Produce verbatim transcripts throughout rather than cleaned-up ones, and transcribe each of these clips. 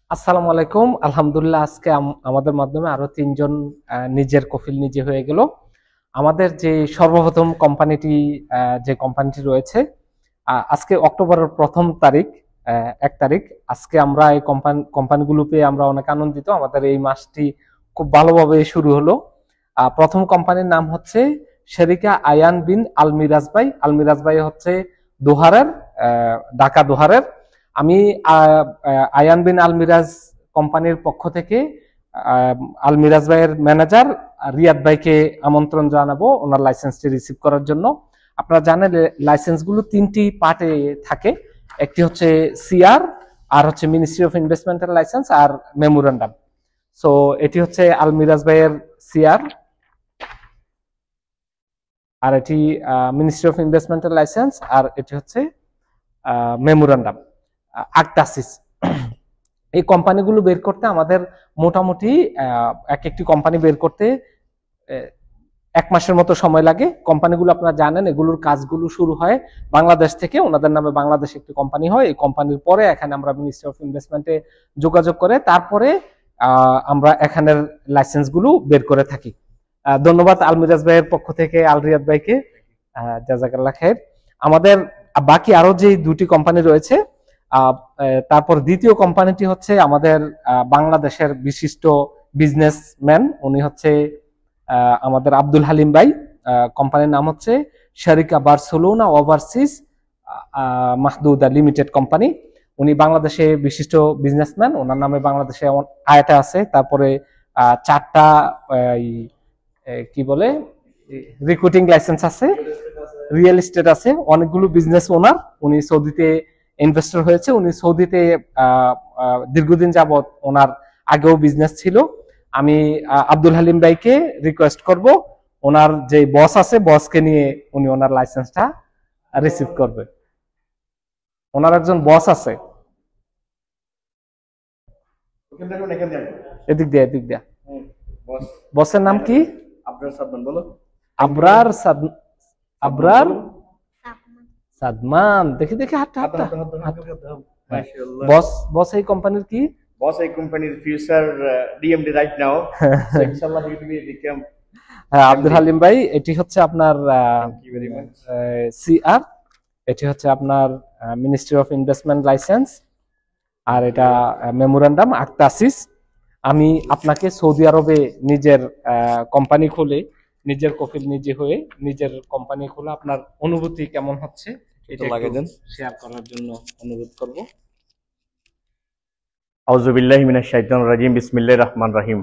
আসসালামু আলাইকুম। আলহামদুলিল্লাহ, আজকে আম- আমাদের মাধ্যমে আরো তিনজন আহ, নিজের কফিল নিজে হয়ে গেল। আমাদের যে সর্বপ্রথম কোম্পানিটি আহ, যে কোম্পানিটি রয়েছে, আহ, আজকে অক্টোবরের প্রথম তারিখ, আহ, এক তারিখ। আজকে আমরা এই কোম্পানি কোম্পানিগুলো পেয়ে আমরা অনেক আনন্দিত। আমাদের এই মাসটি খুব ভালোভাবে শুরু হলো। আহ, প্রথম কোম্পানির নাম হচ্ছে শেরিকা আয়ান বিন আলমিরাজ ভাই। আলমিরাজ ভাই হচ্ছে দোহারের, আহ, ঢাকা দোহারের। আমি আহ, আহ, আয়ান বিন আলমিরাজ কোম্পানির পক্ষ থেকে আহ, আলমিরাজ ভাইয়ের ম্যানেজার রিয়াদ ভাইকে আমন্ত্রণ জানাবো ওনার লাইসেন্সটি রিসিভ করার জন্য। আপনারা জানেন লাইসেন্সগুলো তিনটি পার্টে থাকে। একটি হচ্ছে সিআর, আর হচ্ছে মিনিস্ট্রি অফ ইনভেস্টমেন্টের লাইসেন্স, আর মেমোরান্ডাম। সো এটি হচ্ছে আলমিরাজ ভাইয়ের সিআর, আর এটি মিনিস্ট্রি অফ ইনভেস্টমেন্টের লাইসেন্স, আর এটি হচ্ছে মেমোরান্ডাম আক্টাসিস। এই কোম্পানিগুলো বের করতে আমাদের মোটামুটি আহ, এক একটি কোম্পানি বের করতে আহ, এক মাসের মতো সময় লাগে। কোম্পানিগুলো আপনারা জানেন, এগুলোর কাজগুলো শুরু হয় বাংলাদেশ থেকে। ওনাদের নামে বাংলাদেশে একটি কোম্পানি হয়, এই কোম্পানির পরে এখানে আমরা মিনিস্ট্রি অফ ইনভেস্টমেন্টে যোগাযোগ করে তারপরে আহ, আমরা এখানের লাইসেন্সগুলো বের করে থাকি। আহ, ধন্যবাদ আলমিরাজ ভাইয়ের পক্ষ থেকে আল রিয়াদ ভাইকে, আহ, জাজাকাল্লাহ খায়ের। আমাদের বাকি আরো যে দুটি কোম্পানি রয়েছে, আহ, আহ, তারপর দ্বিতীয় কোম্পানিটি হচ্ছে আমাদের আহ, বাংলাদেশের বিশিষ্ট বিজনেসম্যান, উনি হচ্ছে আহ, আমাদের আব্দুল হালিম ভাই। আহ, কোম্পানির নাম হচ্ছে শারিকা বার্সেলোনা ওভারসিজ মাহদুদা লিমিটেড কোম্পানি। উনি বাংলাদেশে বিশিষ্ট বিজনেসম্যান, ওনার নামে বাংলাদেশে অন- আয়াটা আছে। তারপরে আহ, চারটা আহ, এই, এ, কি বলে রিক্রুটিং লাইসেন্স আছে, রিয়েল এস্টেট আছে, অনেকগুলো বিজনেস ওনার। উনি সৌদিতে ইনভেস্টর হয়েছে। উনি সৌদিতে আহ, আহ, দীর্ঘদিন যাবত ওনার আগেও বিজনেস ছিল। আমি আহ, আব্দুল হালিম ভাইকে রিকোয়েস্ট করব, ওনার যে বস আছে বসকে নিয়ে উনি ওনার লাইসেন্সটা রিসিভ করবে। ওনার একজন বস আছে, এদিক দিয়ে এদিক দিয়ে। বসের নাম কি? আপনার সাবধান বলো। আবরার সাদ- আবরার সাদমান। দেখি দেখি হাতটা হাত হাতটা হাত হাত হাত মাশাআল্লাহ। বস বস এই কোম্পানির কি? বস এই কোম্পানির future DMD right now. So ইনশাআল্লাহ হি উইল বি বিকাম। হ্যাঁ, আব্দুল হালিম ভাই, এটি হচ্ছে আপনার thank you very much. CR, এটি হচ্ছে আপনার মিনিস্ট্রি অফ ইনভেস্টমেন্ট লাইসেন্স, আর এটা মেমোরান্ডাম আক্তাসিস। আমি আপনাকে সৌদি আরবে নিজের কোম্পানি খুলে, নিজের কফিল নিজে হয়ে নিজের কোম্পানি খোলা আপনার অনুভূতি কেমন হচ্ছে এটা লাগাই দেন। শেয়ার করার জন্য অনুরোধ করব। আউযু বিল্লাহি মিনাশ শাইতানির রাজিম। বিসমিল্লাহির রহমানির রহিম।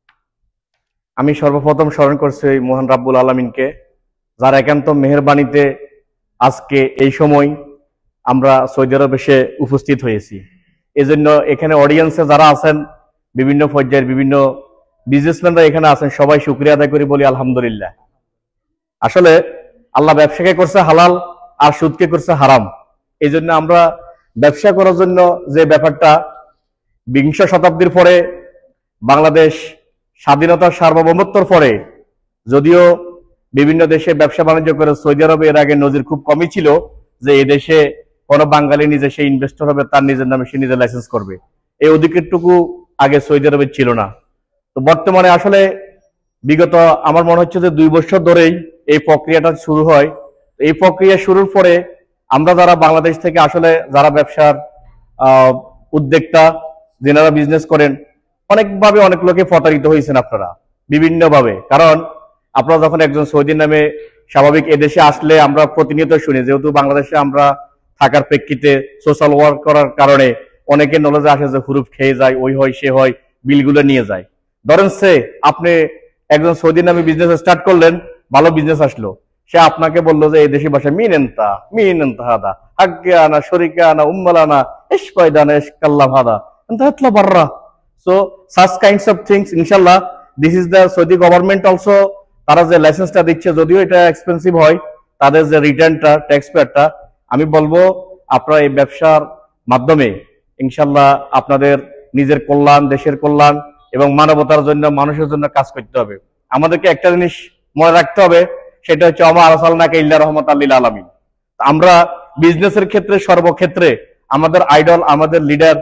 আমি সর্বপ্রথম স্মরণ করছি ওই মহান রাব্বুল আলামিনকে, যার একান্ত মেহেরবানিতে আজকে এই সময় আমরা সৌদি আরবে এসে উপস্থিত হয়েছি। এজন্য এখানে অডিয়েন্সে যারা আছেন, বিভিন্ন পর্যায়ের বিভিন্ন বিজনেসম্যানরা এখানে আছেন, সবাই শুকরিয়া আদায় করি, বলি আলহামদুলিল্লাহ। আসলে আল্লাহ ব্যবসাকে করছে হালাল আর সুদকে করছে হারাম। এই জন্য আমরা ব্যবসা করার জন্য যে ব্যাপারটা, বিংশ শতাব্দীর পরে বাংলাদেশ স্বাধীনতার সার্বভৌমত্বর পরে যদিও বিভিন্ন দেশে ব্যবসা বাণিজ্য করে, সৌদি আরবে এর আগে নজির খুব কমই ছিল যে এই দেশে কোনো বাঙালি নিজে সে ইনভেস্টর হবে, তার নিজের নামে সে নিজের লাইসেন্স করবে, এই অধিকারটুকু আগে সৌদি আরবে ছিল না। তো বর্তমানে আসলে বিগত আমার মনে হচ্ছে যে দুই বছর ধরেই এই প্রক্রিয়াটা শুরু হয়। এই প্রক্রিয়া শুরুর পরে আমরা যারা বাংলাদেশ থেকে আসলে যারা ব্যবসার আহ উদ্যোক্তা, যেনারা বিজনেস করেন, অনেকভাবে অনেক লোকে প্রতারিত হয়েছেন আপনারা বিভিন্নভাবে। কারণ আপনারা যখন একজন সৌদি নামে স্বাভাবিক এদেশে আসলে আমরা প্রতিনিয়ত শুনি, যেহেতু বাংলাদেশে আমরা থাকার প্রেক্ষিতে সোশ্যাল ওয়ার্ক করার কারণে অনেকে নলেজে আসে যে হুরুফ খেয়ে যায়, ওই হয় সে হয়, বিলগুলো নিয়ে যায়। ধরেন সে আপনি একজন সৌদি নামে বিজনেস স্টার্ট করলেন, ভালো বিজনেস আসলো, সে আপনাকে বললো যে এই দেশি ভাষায় মিনেন্তা মিনেন্তা হাদা হাগ্গে আনা শরিকে আনা উম্মালানা S পয়দানা S Kalla vada এন্তা বাররা। So such kinds of things, inshallah, this is the Saudi government also, তারা যে লাইসেন্সটা দিচ্ছে, যদিও এটা এক্সপেন্সিভ হয়, তাদের যে রিটার্নটা, ট্যাক্স পেয়ারটা, আমি বলবো আপনারা এই ব্যবসার মাধ্যমে ইনশাল্লাহ আপনাদের নিজের কল্যাণ, দেশের কল্যাণ এবং মানবতার জন্য, মানুষের জন্য কাজ করতে হবে। আমাদেরকে একটা জিনিস মনে রাখতে হবে, সেটা হচ্ছে ওমা আরসালনাকা ইল্লা রাহমাতাল লিল আলামিন। আমরা বিজনেসের ক্ষেত্রে, সর্বক্ষেত্রে আমাদের আইডল, আমাদের লিডার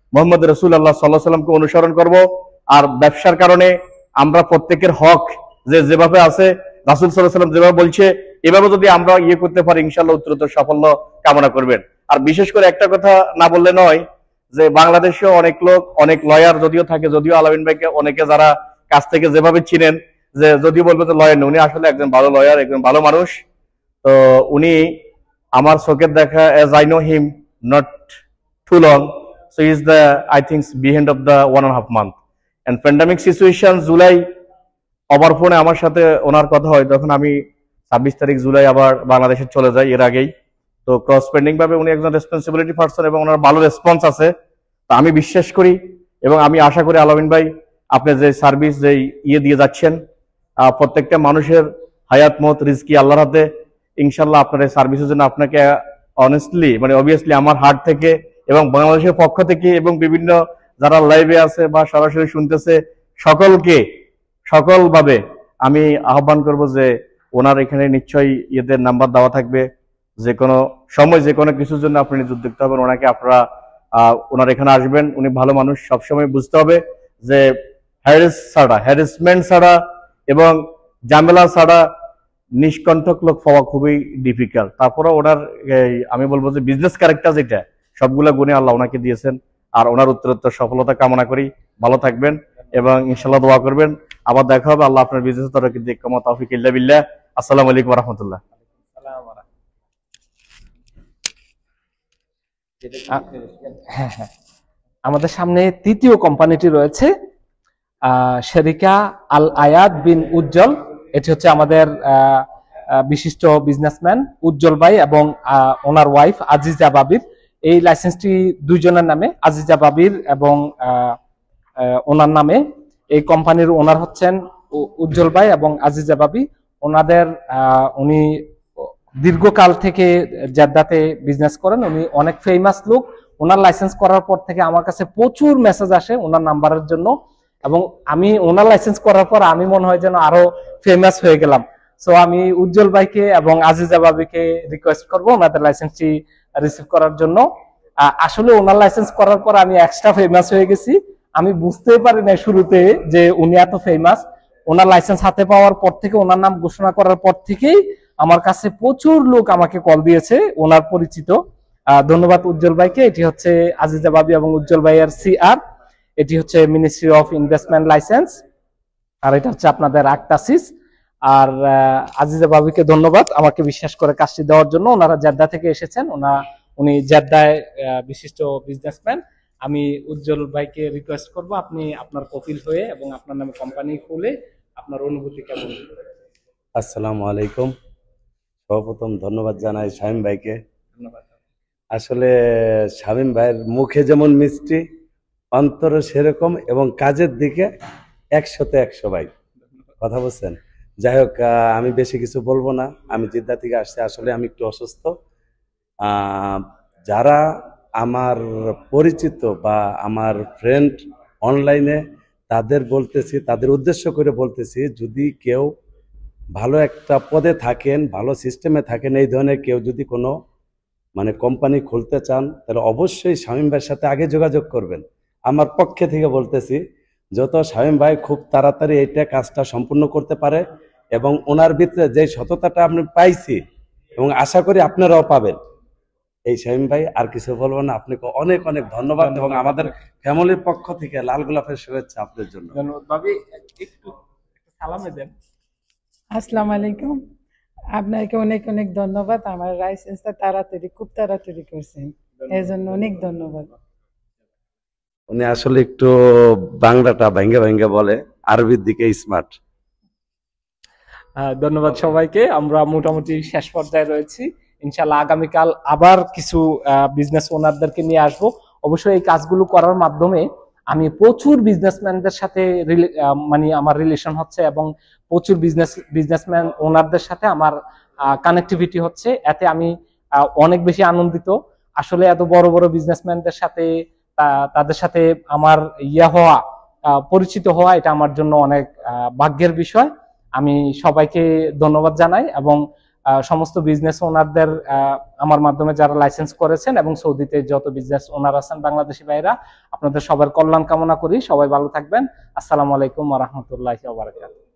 মোহাম্মদ রাসূলুল্লাহ সাল্লাল্লাহু আলাইহি সাল্লামকে অনুসরণ করব। আর ব্যবসার কারণে আমরা প্রত্যেকের হক যে যেভাবে আছে রাসূল সাল্লাল্লাহু আলাইহি সাল্লাম যেভাবে বলছে এভাবে যদি আমরা ইয়ে করতে পারি ইনশাআল্লাহ উত্তরোত্তর সাফল্য কামনা করবেন। আর বিশেষ করে একটা কথা না বললে নয় যে বাংলাদেশে অনেক লোক অনেক লয়ার যদিও থাকে, যদিও আলামিন ভাইকে অনেকে যারা কাছ থেকে যেভাবে চিনেন যে যদিও বলবে যে লয়ার নেই, উনি আসলে একজন ভালো লয়ার, একজন ভালো মানুষ। তো উনি আমার চোখের দেখা, as I know him not too long, so he is the I think behind of the one and a half month and pandemic situation July আবার ফোনে আমার সাথে ওনার কথা হয়, তখন আমি ছাব্বিশ তারিখ জুলাই আবার বাংলাদেশে চলে যাই এর আগেই। তো ক্রস পেন্ডিং ভাবে উনি একজন রেসপন্সিবিলিটি পারসন এবং ওনার ভালো রেসপন্স আছে। তো আমি বিশ্বাস করি এবং আমি আশা করি আলামিন ভাই আপনি যে সার্ভিস যে ইয়ে দিয়ে যাচ্ছেন প্রত্যেকটা মানুষের হায়াত মত রিজকি আল্লাহর হাতে, ইনশাল্লাহ আপনার এই সার্ভিসের জন্য আপনাকে অনেস্টলি মানে অবভিয়াসলি আমার হার্ট থেকে এবং বাংলাদেশের পক্ষ থেকে এবং বিভিন্ন যারা লাইভে আছে বা সরাসরি শুনতেছে সকলকে সকলভাবে আমি আহ্বান করব যে ওনার এখানে নিশ্চয়ই ইয়েদের নাম্বার দেওয়া থাকবে, যে কোনো সময় যে কোনো কিছুর জন্য আপনি নিজ উদ্যোক্তা হবেন, ওনাকে আপনারা আহ ওনার এখানে আসবেন। উনি ভালো মানুষ, সবসময় বুঝতে হবে যে হ্যারেস ছাড়া হ্যারেসমেন্ট ছাড়া এবং ঝামেলা ছাড়া নিষ্কণ্ঠক লোক পাওয়া খুবই ডিফিকাল্ট। তারপরে ওনার আমি বলবো যে বিজনেস ক্যারেক্টার যেটা সবগুলা গুণে আল্লাহ ওনাকে দিয়েছেন। আর ওনার উত্তরোত্তর সফলতা কামনা করি, ভালো থাকবেন এবং ইনশাল্লাহ দোয়া করবেন। আবার দেখা হবে। আল্লাহ আপনার বিজনেস তরফে দিক কামা তৌফিক ইল্লা বিল্লাহ। আসসালামু আলাইকুম ওয়া রাহমাতুল্লাহ। হ্যাঁ হ্যাঁ আমাদের সামনে তৃতীয় কোম্পানিটি রয়েছে শেরিকা আল আয়াদ বিন উজ্জ্বল। এটি হচ্ছে আমাদের বিশিষ্ট বিজনেসম্যান উজ্জ্বল ভাই এবং ওনার ওয়াইফ আজিজা বাবির। এই লাইসেন্সটি দুইজনের নামে, আজিজা বাবির এবং ওনার নামে। এই কোম্পানির ওনার হচ্ছেন উজ্জ্বল ভাই এবং আজিজা বাবি। ওনাদের উনি দীর্ঘকাল থেকে জেদ্দাতে বিজনেস করেন, উনি অনেক ফেমাস লোক। ওনার লাইসেন্স করার পর থেকে আমার কাছে প্রচুর মেসেজ আসে ওনার নাম্বারের জন্য এবং আমি ওনার লাইসেন্স করার পর আমি মনে হয় যেন আরো ফেমাস হয়ে গেলাম। সো আমি উজ্জ্বল ভাইকে এবং আজিজা বাবিকে রিকোয়েস্ট করবো ওনাদের লাইসেন্সটি রিসিভ করার জন্য। আসলে ওনার লাইসেন্স করার পর আমি এক্সট্রা ফেমাস হয়ে গেছি। আমি বুঝতেই পারি না শুরুতে যে উনি এত ফেমাস। ওনার লাইসেন্স হাতে পাওয়ার পর থেকে, ওনার নাম ঘোষণা করার পর থেকেই আমার কাছে প্রচুর লোক আমাকে কল দিয়েছে ওনার পরিচিত। ধন্যবাদ উজ্জ্বল ভাইকে। এটি হচ্ছে আজিজা বাবি এবং উজ্জ্বল ভাইয়ের সিআর। এটি হচ্ছে মিনিস্ট্রি অফ ইনভেস্টমেন্ট লাইসেন্স, আর এটা হচ্ছে আপনাদের আক্তাসিস। আর আজিজা বাবিকে ধন্যবাদ আমাকে বিশ্বাস করে কাজটি দেওয়ার জন্য। ওনারা জেদ্দা থেকে এসেছেন, ওনা উনি জেদ্দায় বিশিষ্ট বিজনেসম্যান। আমি উজ্জ্বল ভাইকে রিকোয়েস্ট করব আপনি আপনার কপিল হয়ে এবং আপনার নামে কোম্পানি খুলে আপনার অনুভূতি কেমন। আসসালামু আলাইকুম। সর্বপ্রথম ধন্যবাদ জানাই শামীম ভাইকে। ধন্যবাদ। আসলে শামীম ভাইয়ের মুখে যেমন মিষ্টি, অন্তরে সেরকম এবং কাজের দিকে একশোতে একশো ভাই, কথা বলছেন। যাই হোক, আমি বেশি কিছু বলবো না। আমি জিদ্দা থেকে আসছি, আসলে আমি একটু অসুস্থ। যারা আমার পরিচিত বা আমার ফ্রেন্ড অনলাইনে, তাদের বলতেছি, তাদের উদ্দেশ্য করে বলতেছি, যদি কেউ ভালো একটা পদে থাকেন, ভালো সিস্টেমে থাকেন, এই ধরনের কেউ যদি কোনো মানে কোম্পানি খুলতে চান, তাহলে অবশ্যই শামীম ভাইয়ের সাথে আগে যোগাযোগ করবেন। আমার পক্ষে থেকে বলতেছি, যত শামীম ভাই খুব তাড়াতাড়ি এইটা কাজটা সম্পূর্ণ করতে পারে এবং ওনার ভিতরে যে সততাটা আপনি পাইছি এবং আশা করি আপনারাও পাবেন। এই শামীম ভাই, আর কিছু বলবো না। আপনাকে অনেক অনেক ধন্যবাদ এবং আমাদের ফ্যামিলির পক্ষ থেকে লাল গোলাপের শুভেচ্ছা আপনার জন্য। ধন্যবাদ ভাবি, একটু সালাম দেন। আসসালামু আলাইকুম। আপনাকে অনেক অনেক ধন্যবাদ। আমার লাইসেন্সটা তাড়াতাড়ি খুব তাড়াতাড়ি করছেন, এর জন্য অনেক ধন্যবাদ। উনি আসলে একটু বাংলাটা ভাঙ্গে ভাঙ্গে বলে, আরবির দিকে স্মার্ট। ধন্যবাদ সবাইকে। আমরা মোটামুটি শেষ পর্যায়ে রয়েছি। ইনশাল্লাহ আগামীকাল আবার কিছু বিজনেস ওনারদেরকে নিয়ে আসবো। অবশ্যই এই কাজগুলো করার মাধ্যমে আমি প্রচুর বিজনেসম্যানদের সাথে মানে আমার রিলেশন হচ্ছে এবং প্রচুর বিজনেস বিজনেসম্যান ওনারদের সাথে আমার কানেক্টিভিটি হচ্ছে। এতে আমি অনেক বেশি আনন্দিত। আসলে এত বড় বড় বিজনেসম্যানদের সাথে তাদের সাথে আমার ইয়া হওয়া, পরিচিত হওয়া, এটা আমার জন্য অনেক ভাগ্যের বিষয়। আমি সবাইকে ধন্যবাদ জানাই এবং আহ, সমস্ত বিজনেস ওনারদের আমার মাধ্যমে যারা লাইসেন্স করেছেন এবং সৌদিতে যত বিজনেস ওনার আছেন বাংলাদেশি ভাইরা, আপনাদের সবার কল্যাণ কামনা করি। সবাই ভালো থাকবেন। আসসালামু আলাইকুম ওয়া রাহমাতুল্লাহি ওয়া বারাকাতুহু।